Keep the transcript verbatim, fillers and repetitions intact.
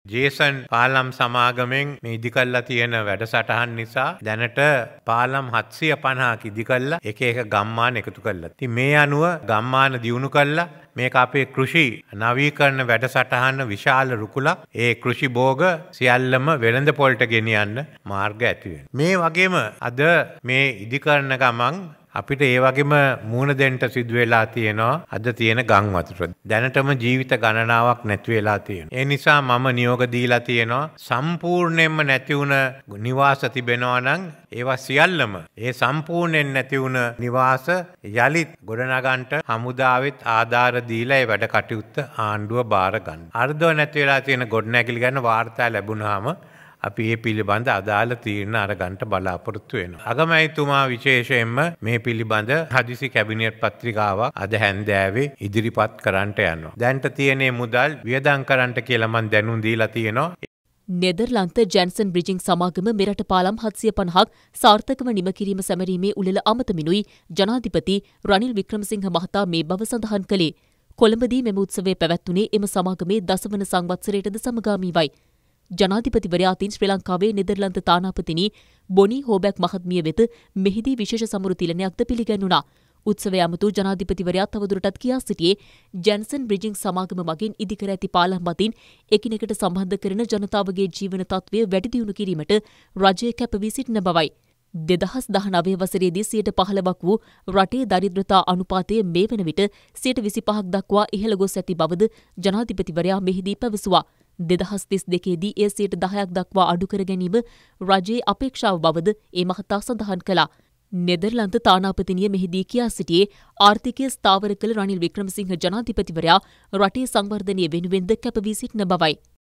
ජේසන් පාලම් සමාගමෙන් මේ ඉදි කළා තියෙන වැඩසටහන් නිසා දැනට පාලම් හත්සිය පනහක් ඉදි කළා එක එක ගම්මාන එකතු කළා. ඉතින් මේ අනුව ගම්මාන දියුණු කළා මේක අපේ කෘෂි නවීකරණ වැඩසටහන විශාල රුකුලක්. ඒ කෘෂි භෝග සියල්ලම වෙළඳ පොළට ගෙනියන්න මාර්ග ඇති වෙනවා. මේ වගේම අද මේ ඉදි කරන ගමන් අපිට ඒ වගේම මූණ දෙන්න සිදු වෙලා තියෙනවා අද තියෙන ගම් වතුර. දැනටම ජීවිත ගණනාවක් නැති වෙලා තියෙනවා. ඒ නිසා මම නියෝග දීලා තියෙනවා සම්පූර්ණයෙන්ම නැති වුණ නිවාස තිබෙනවා නම් ඒවා සියල්ලම ඒ සම්පූර්ණයෙන් නැති වුණ නිවාස යලිත් ගොඩනගන්නට හමුදාවෙත් ආධාර දීලා ඒ වැඩ කටයුත්ත ආණ්ඩුව බාර ගන්න. අර්ධව නැති වෙලා තියෙන ගොඩනැගිලි ගැන වාර්තා ලැබුණාම අපි ඒ පිළිබඳ අදාළ තීරණ අරගන්න බලාපොරොත්තු වෙනවා. අගමැතිතුමා විශේෂයෙන්ම මේ පිළිබඳ හදිසි කැබිනට් පත්‍රිකාවක් අද හැන්දෑවේ ඉදිරිපත් කරන්නට යනවා. දැන්ට තියෙන මුදල් වියදම් කරන්නට කියලා මම දැනුම් දීලා තියෙනවා. නෙදර්ලන්ත ජැන්සන් බ්‍රිජිං සමාගම මෙරට පාලම් හත්සිය පනහක් සාර්ථකව නිම කිරීම සැමරීමේ උළෙල අමතමිනුයි ජනාධිපති රනිල් වික්‍රමසිංහ මහතා මේ බව සඳහන් කළේ. කොළඹදී මෙම උත්සවය පැවැත්වුණේ එම සමාගමේ දසවන සංවත්සරයටද සමගාමීවයි. ජනාධිපතිවරයා අතින් ශ්‍රී ලංකාවේ නෙදර්ලන්ත තානාපතිනි බොනි හෝබැක් මහත්මිය වෙත මෙහිදී විශේෂ සමුරු තිලනයක්ද පිළිගැන්වුණා. උත්සවය අමතු ජනාධිපතිවරයා තවදුරටත් කියා සිටියේ ජැන්සන් බ්‍රිජිං සමාගම මගින් ඉදිකර ඇති පාලම් මතින් එකිනෙකට සම්බන්ධ කරන ජනතාවගේ ජීවන තත්ත්වය වැඩි දියුණු කිරීමට රජය කැප වී සිටින බවයි. දෙදහස් දහනවය වසරේදී සියයට පහළොවක් වූ රටේ දරිද්‍රතා අනුපාතය මේ වන විට සියයට විසිපහක් දක්වා ඉහළ ගොස් ඇති බවද ජනාධිපතිවරයා මෙහිදී පැවසුවා. දෙදහස් තිස් දෙකේදී එය සියයට දහයක් දක්වා අඩු කර ගැනීම රජයේ අපේක්ෂාව බවද ඒ මහතා සඳහන් කළා. නෙදර්ලන්ත තානාපතිනිය මෙහිදී කියා සිටියේ ආර්ථිකය ස්ථාවර කළ රනිල් වික්‍රමසිංහ ජනාධිපතිවරයා රටේ සංවර්ධනය වෙනුවෙන්ද කැප වී සිටින බවයි.